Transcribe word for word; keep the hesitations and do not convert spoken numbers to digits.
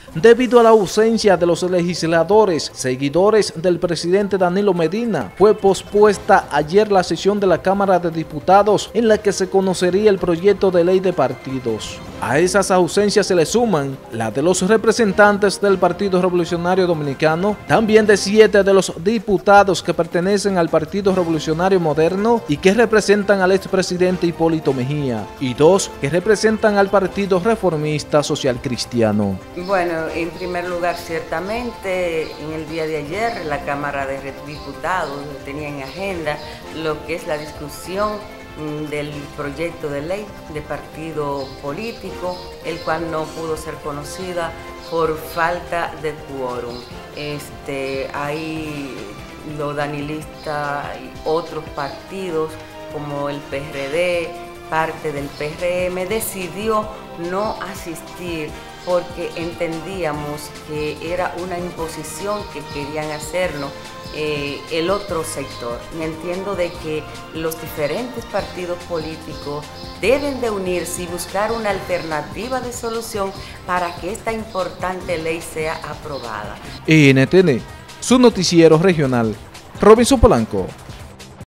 debido a la ausencia de los legisladores, seguidores del presidente Danilo Medina. Fue pospuesta ayer la sesión de la Cámara de Diputados en la que se conocería el proyecto de ley de partidos. A esas ausencias se le suman la de los representantes del Partido Revolucionario Dominicano, también de siete de los diputados que pertenecen al Partido Revolucionario Moderno y que representan al expresidente Hipólito Mejía, y dos que representan al Partido Reformista Social Cristiano. Bueno, en primer lugar, ciertamente, en el día de ayer la Cámara de Diputados tenía en agenda lo que es la discusión del proyecto de ley de partido político, el cual no pudo ser conocida por falta de quórum. Este, hay los danilistas y otros partidos como el P R D, parte del P R M, decidió no asistir porque entendíamos que era una imposición que querían hacernos eh, el otro sector. Y entiendo de que los diferentes partidos políticos deben de unirse y buscar una alternativa de solución para que esta importante ley sea aprobada. N T N, su noticiero regional, Robinson Polanco.